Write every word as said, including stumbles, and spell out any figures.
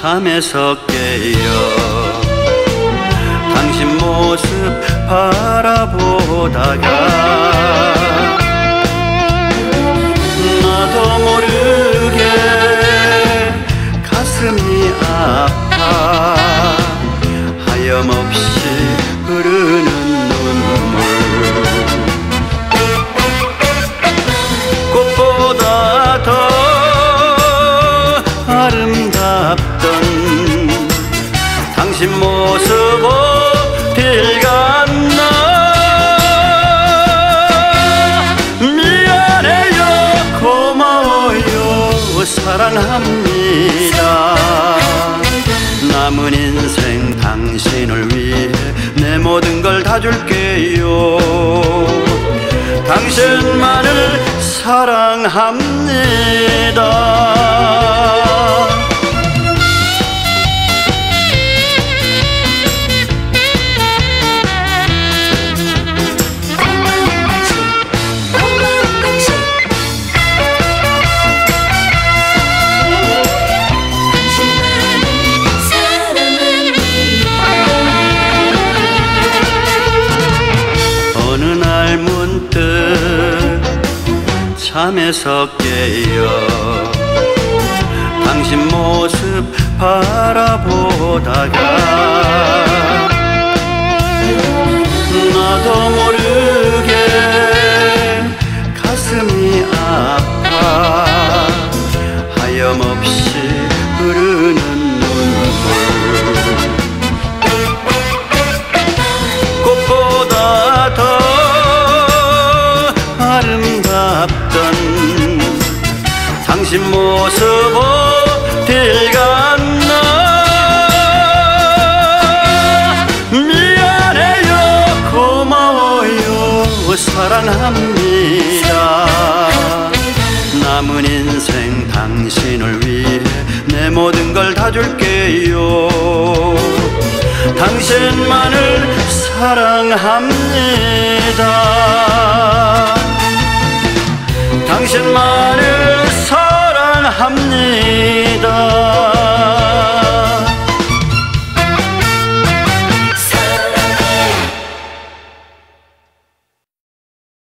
잠에서 깨어 당신 모습 바라보다가 나도 모르게 가슴이 아파 하염없이 흐르는 눈물 꽃보다 더 아름답던 당신 모습 어딜 갔나 미안해요 고마워요 사랑합니다 남은 인생 당신을 위해 내 모든 걸 다 줄게요 당신만을 사랑합니다 잠에서 깨어 당신 모습 바라보다가 나도 모르게 가슴이 아파 하염없이 흐르는 눈물 꽃보다 더 아름답던 당신 모습 어딜 갔나 미안해요 고마워요 사랑합니다 남은 인생 당신을 위해 내 모든 걸 다 줄게요 당신만을 사랑합니다 당신만을 사랑합니다